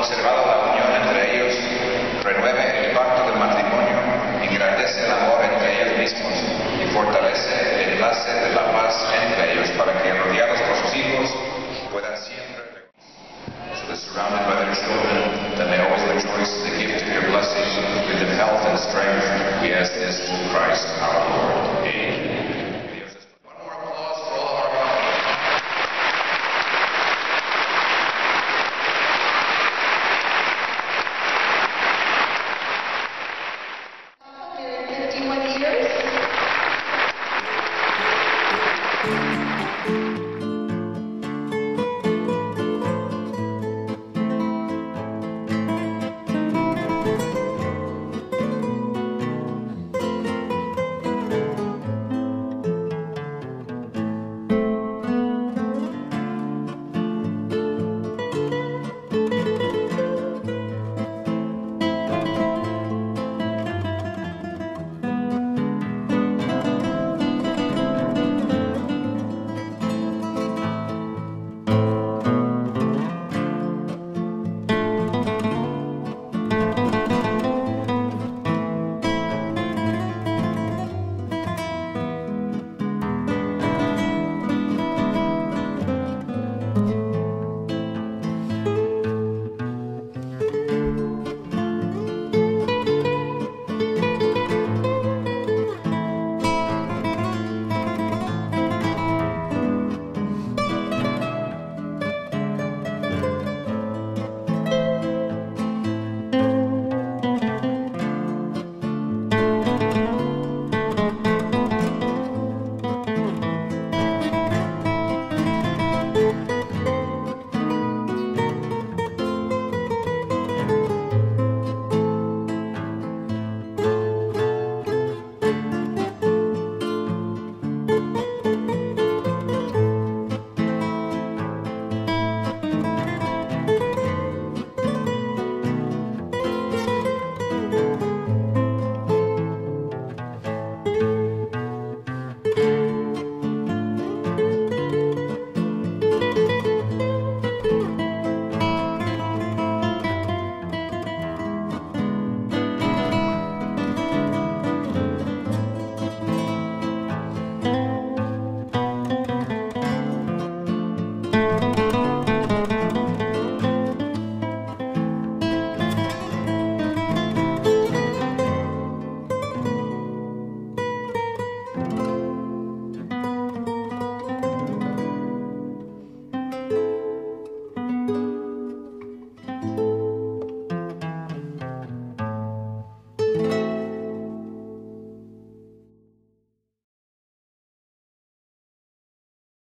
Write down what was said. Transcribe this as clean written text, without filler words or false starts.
conservado la unión entre ellos, renueve el pacto del matrimonio, engrandece el amor entre ellos mismos y fortalece el enlace de la paz entre ellos para que, rodeados por sus hijos, puedan siempre, so that surrounded by their children, that may always rejoice in the gift of your blessing, with them health and strength. We ask this through Christ our Lord. Amen.